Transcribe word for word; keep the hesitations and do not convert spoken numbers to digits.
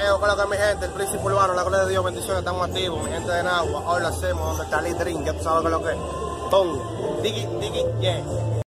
Corillo, con lo que mi gente, el príncipe urbano, la gloria de Dios, bendiciones, estamos activos, mi gente de Nagua, hoy lo hacemos, donde está el drink, ya tú sabes que lo que es. Pum, diggy, diggy, yeah.